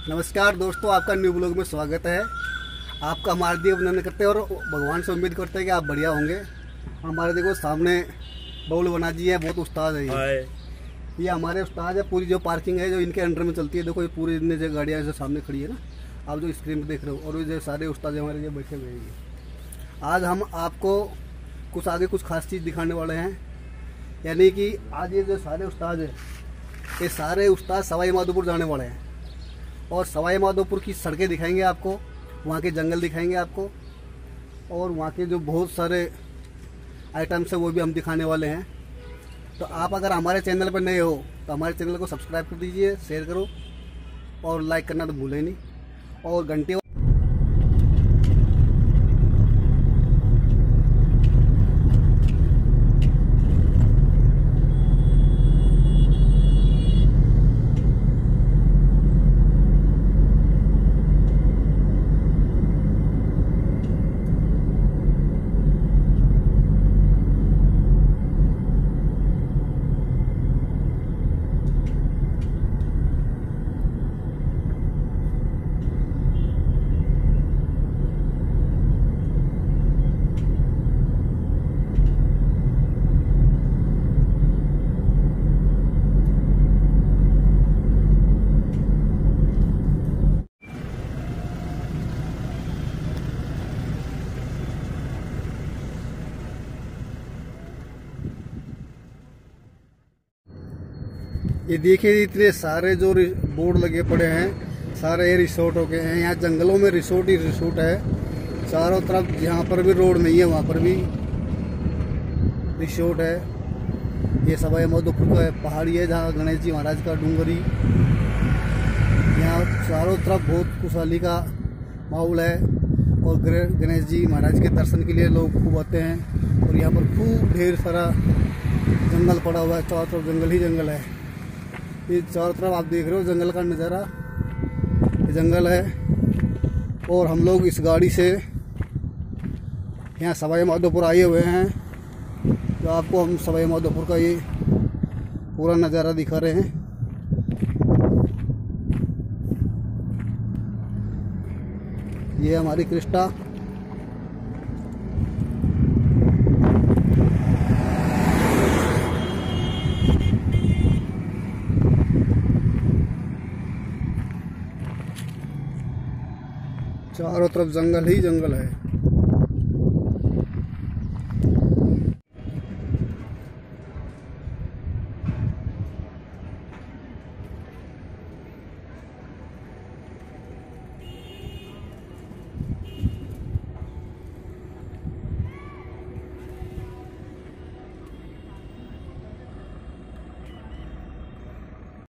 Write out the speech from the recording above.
नमस्कार दोस्तों, आपका न्यू ब्लॉग में स्वागत है। आपका हमारे लिए अभिनंदन करते हैं और भगवान से उम्मीद करते हैं कि आप बढ़िया होंगे। हमारे देखो सामने बबुल बना जी है, बहुत उस्ताद है ये हमारे उस्ताद है। पूरी जो पार्किंग है जो इनके अंडर में चलती है, देखो ये पूरी इतनी जो गाड़ियाँ जो सामने खड़ी है ना, आप जो स्क्रीन पर देख रहे हो, और ये सारे उस्ताद हमारे जो बैठे हुए हैं। आज हम आपको कुछ आगे कुछ खास चीज़ दिखाने वाले हैं, यानी कि आज ये जो सारे उस्ताद हैं, ये सारे उस्ताद सवाई माधोपुर जाने वाले हैं और सवाई माधोपुर की सड़कें दिखाएंगे आपको, वहाँ के जंगल दिखाएंगे आपको, और वहाँ के जो बहुत सारे आइटम्स हैं वो भी हम दिखाने वाले हैं। तो आप अगर हमारे चैनल पर नए हो तो हमारे चैनल को सब्सक्राइब कर दीजिए, शेयर करो और लाइक करना तो भूलें नहीं, और घंटे। ये देखिए इतने सारे जो बोर्ड लगे पड़े हैं, सारे रिसोर्ट हो गए हैं। यहाँ जंगलों में रिसोर्ट ही रिसोर्ट है चारों तरफ। जहाँ पर भी रोड नहीं है वहाँ पर भी रिसोर्ट है। ये सवाई माधोपुर का पहाड़ी है जहाँ गणेश जी महाराज का डूंगरी। यहाँ चारों तरफ बहुत खुशहाली का माहौल है और गणेश जी महाराज के दर्शन के लिए लोग खूब आते हैं। और यहाँ पर खूब ढेर सारा जंगल पड़ा हुआ है, चारों तरफ जंगल ही जंगल है। ये चारों तरफ आप देख रहे हो जंगल का नज़ारा, ये जंगल है। और हम लोग इस गाड़ी से यहाँ सवाई माधोपुर आए हुए हैं, तो आपको हम सवाई माधोपुर का ये पूरा नज़ारा दिखा रहे हैं। ये हमारी क्रिस्टा, चारों तरफ जंगल ही जंगल है।